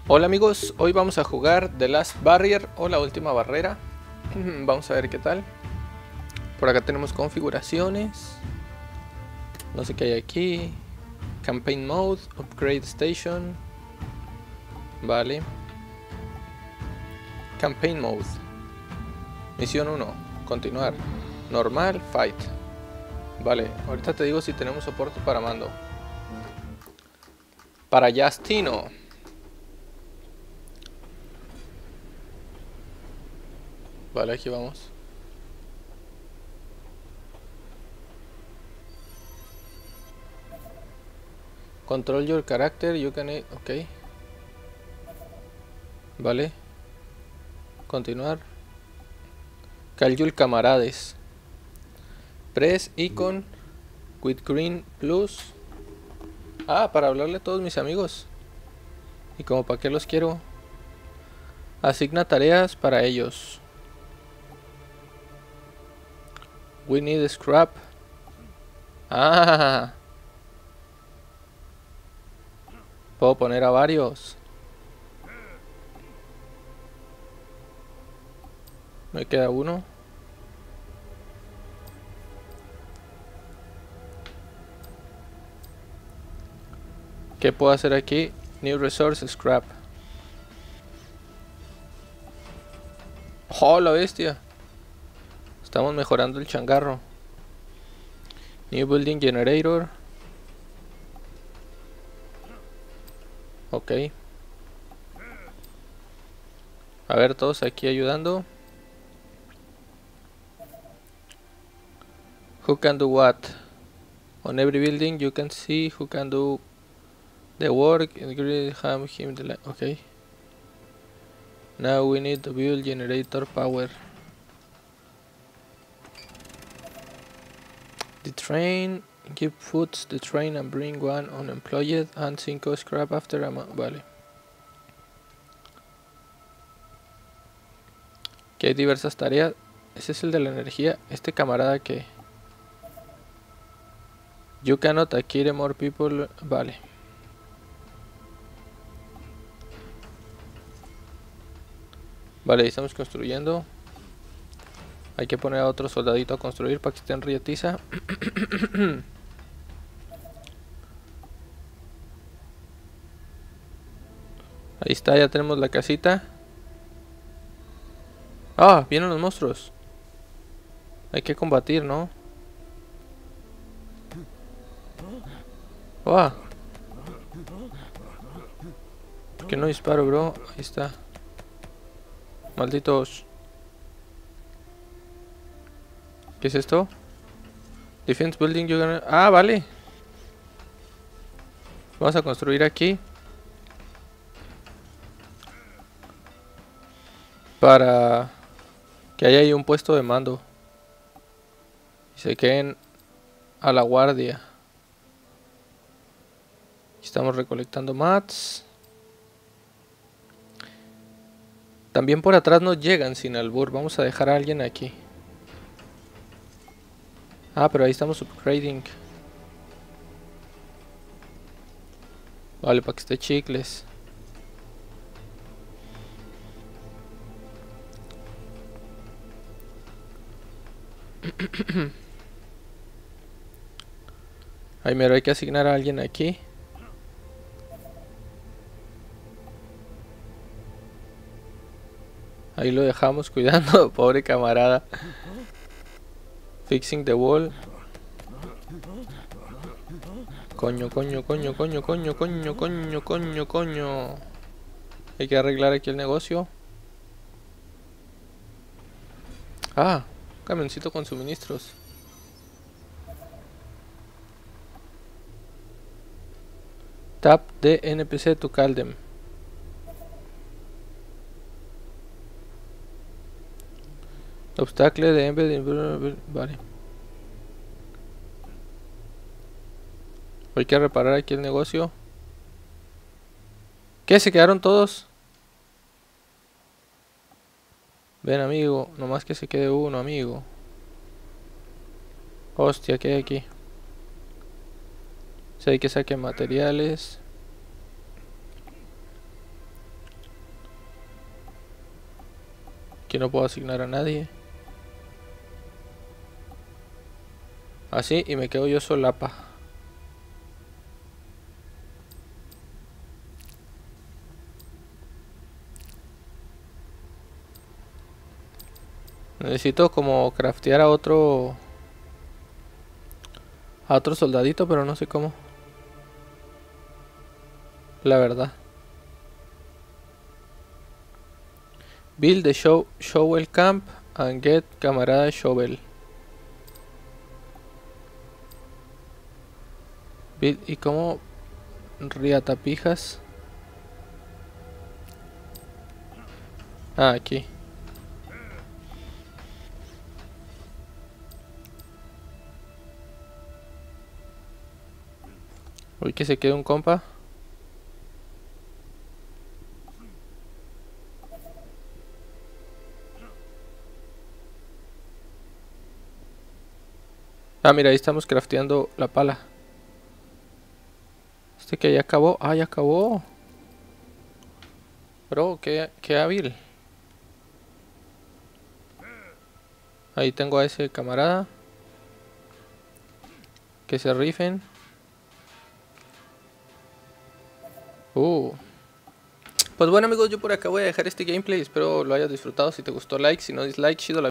Hola amigos, hoy vamos a jugar The Last Barrier o la última barrera. Vamos a ver qué tal. Por acá tenemos configuraciones. No sé qué hay aquí. Campaign Mode, Upgrade Station. Vale. Campaign Mode. Misión 1, continuar. Normal, Fight. Vale, ahorita te digo si tenemos soporte para mando. Para Justino. Vale, aquí vamos. Control your character, you can... Ok. Vale. Continuar. Call camarades. Press icon with green plus. Ah, para hablarle a todos mis amigos. Y como para qué los quiero. Asigna tareas para ellos. We need scrap. Ah. Puedo poner a varios. Me queda uno. ¿Qué puedo hacer aquí? New resource scrap. ¡Oh, la bestia! Estamos mejorando el changarro. New building generator. Ok. A ver, todos aquí ayudando. Who can do what? On every building you can see who can do the work and have him the okay. Now we need to build generator power. The train, give food to the train and bring one unemployed and 5 scrap after a month. Vale. Que hay diversas tareas. Ese es el de la energía. Este camarada que... You cannot acquire more people. Vale. Vale, estamos construyendo. Hay que poner a otro soldadito a construir para que esté en rietiza. Ahí está, ya tenemos la casita. Ah, vienen los monstruos. Hay que combatir, ¿no? Ah. ¿Por qué no disparo, bro? Ahí está. Malditos. ¿Qué es esto? Defense building. Ah, vale. Vamos a construir aquí. Para que haya ahí un puesto de mando. Y se queden a la guardia. Estamos recolectando mats. También por atrás nos llegan sin albur. Vamos a dejar a alguien aquí. Ah, pero ahí estamos upgrading. Vale, para que esté chicles. Ahí mero, hay que asignar a alguien aquí. Ahí lo dejamos cuidando, pobre camarada. Fixing the wall. Coño. Hay que arreglar aquí el negocio. Ah, un camioncito con suministros. Tap de NPC to call them. Obstacle de embed. Vale. Hay que reparar aquí el negocio. ¿Qué? ¿Se quedaron todos? Ven, amigo. Nomás que se quede uno, amigo. Hostia, ¿qué hay aquí? O sea, hay que sacar materiales. Aquí no puedo asignar a nadie. Así y me quedo yo solapa. Necesito como craftear a otro soldadito, pero no sé cómo. La verdad. Build the shovel camp and get camarada shovel. Build, ¿y cómo riatapijas? Ah, aquí. Uy, que se quede un compa. Ah, mira, ahí estamos crafteando la pala. Este que ya acabó. Ah, ya acabó. Bro, qué hábil. Ahí tengo a ese camarada. Que se rifen. Pues bueno amigos, yo por acá voy a dejar este gameplay. Espero lo hayas disfrutado. Si te gustó, like. Si no, dislike. Chido la